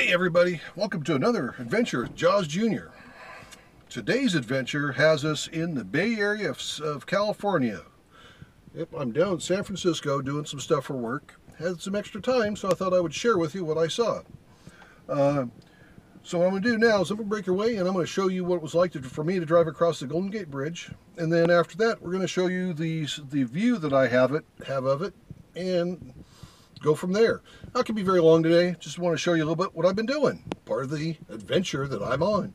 Hey everybody, welcome to another adventure with Jaws Jr. Today's adventure has us in the Bay Area of California. Yep, I'm down in San Francisco doing some stuff for work. Had some extra time, so I thought I would share with you what I saw. So what I'm going to do now is I'm going to break away and I'm going to show you what it was like for me to drive across the Golden Gate Bridge. And then after that, we're going to show you the view that I have of it, and go from there. Not going to be very long today. Just want to show you a little bit what I've been doing. Part of the adventure that I'm on.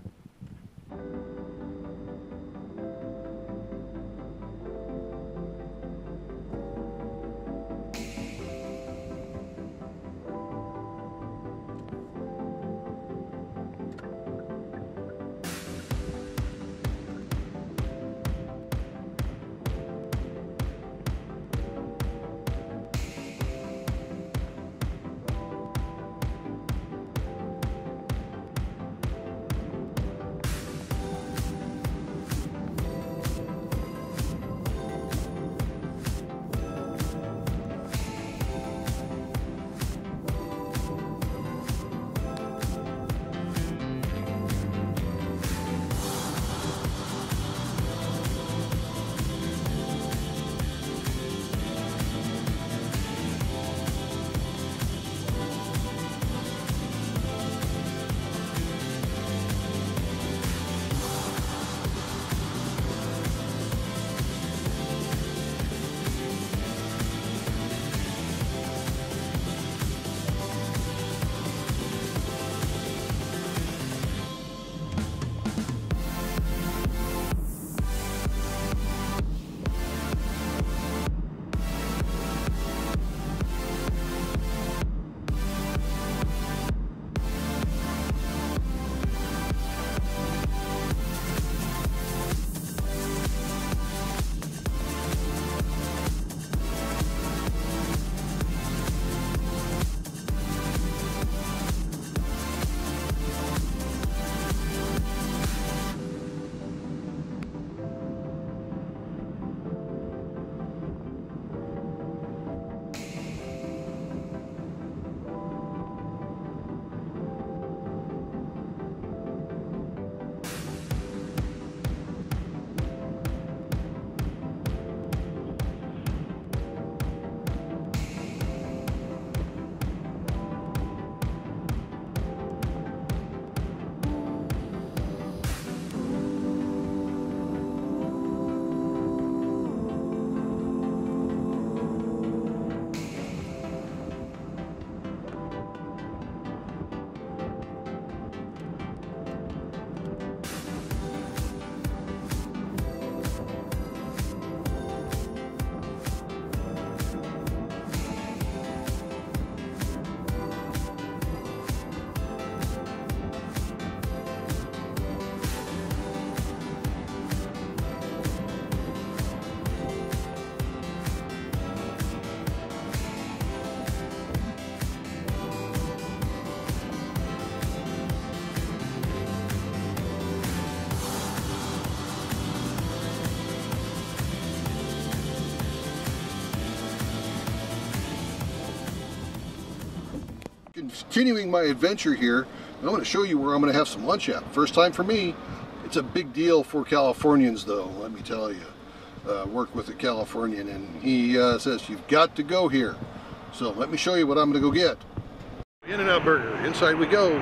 Continuing my adventure here, I'm going to show you where I'm going to have some lunch at. First time for me. It's a big deal for Californians though, let me tell you. Work with a Californian and he says you've got to go here. So let me show you what I'm going to go get. In-N-Out Burger, inside we go.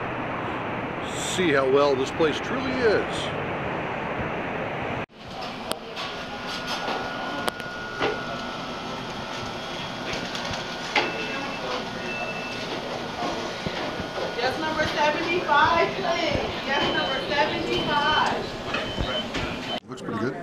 See how well this place truly is. Yes, number 75, please. Yes, number 75. Looks pretty good.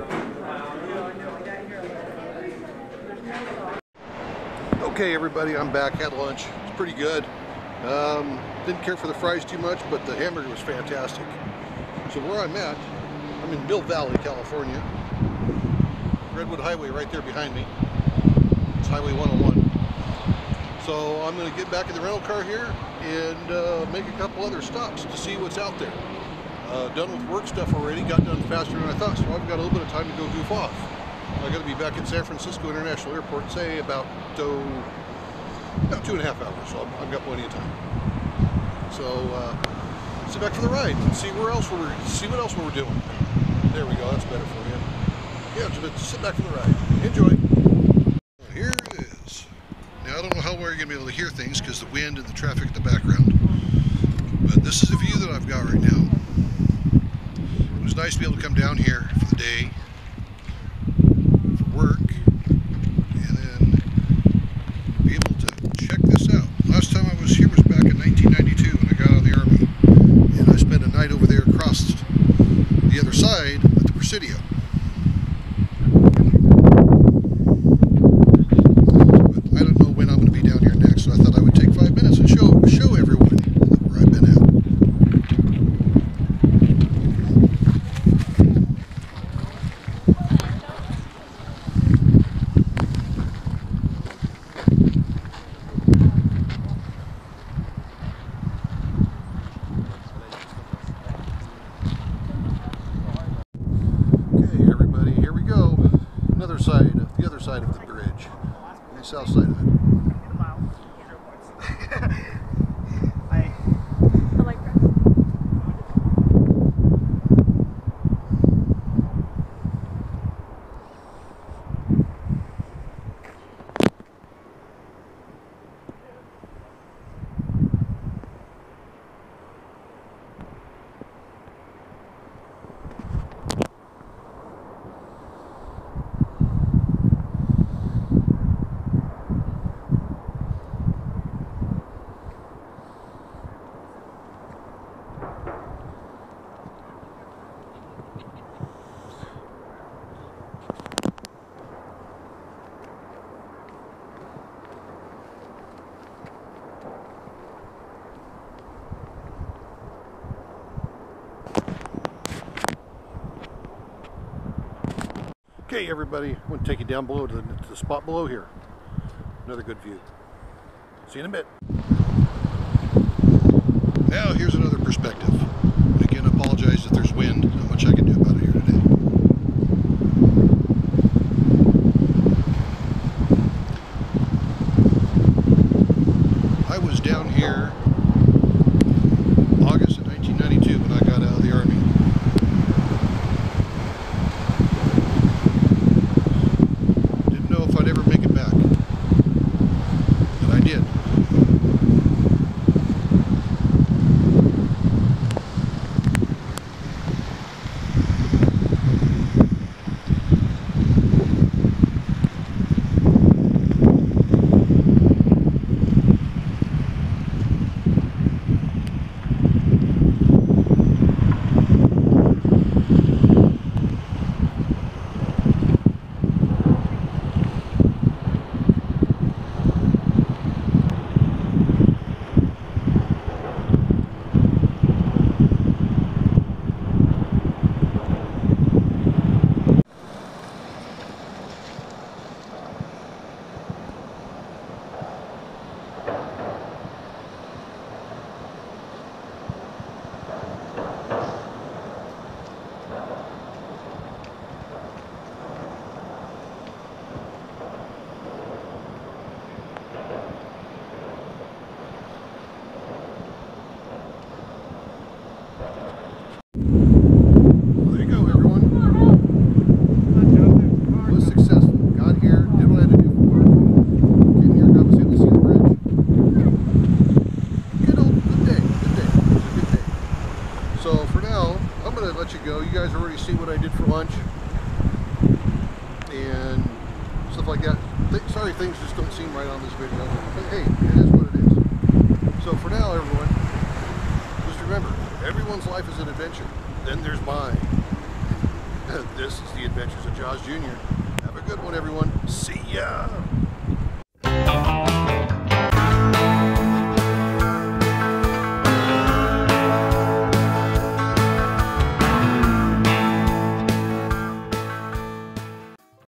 Okay, everybody, I'm back. Had lunch. It's pretty good. Didn't care for the fries too much, but the hamburger was fantastic. So where I'm at, I'm in Mill Valley, California. Redwood Highway right there behind me. It's Highway 101. So I'm going to get back in the rental car here and make a couple other stops to see what's out there. Done with work stuff already, got done faster than I thought, so I've got a little bit of time to go goof off. I got to be back at San Francisco International Airport, say about 2.5 hours, so I've got plenty of time. So sit back for the ride and see what else we're doing. There we go. That's better for you. Yeah, just sit back for the ride. Enjoy. Here it is. Now I don't know how well you're gonna be able to hear things because the wind and the traffic in the background. But this is the view that I've got right now. It was nice to be able to come down here for the day, for work, and then be able to check this out. Last time I was here was back in 1992 when I got out of the Army, and I spent a night over there across the other side at the Presidio. But I don't know when I'm going to be down here next, so I thought I would take 5 minutes and show everyone where I've been at. Okay, everybody, here we go. The other side of the bridge, the south side of it. I like that. Okay, everybody, I'm going to take you down below to the spot below here. Another good view. See you in a bit. Now here's another perspective. And again, I apologize if there's wind. Not much I can do about it here today. I was down here August of 1992 when I got out of the Army. Didn't know if I'd ever make it back, and I did. You guys already see what I did for lunch and stuff like that. Sorry, things just don't seem right on this video, but hey, it is what it is. So for now, everyone, just remember, everyone's life is an adventure. Then there's mine. This is the Adventures of Jaws Jr. Have a good one, everyone. See ya!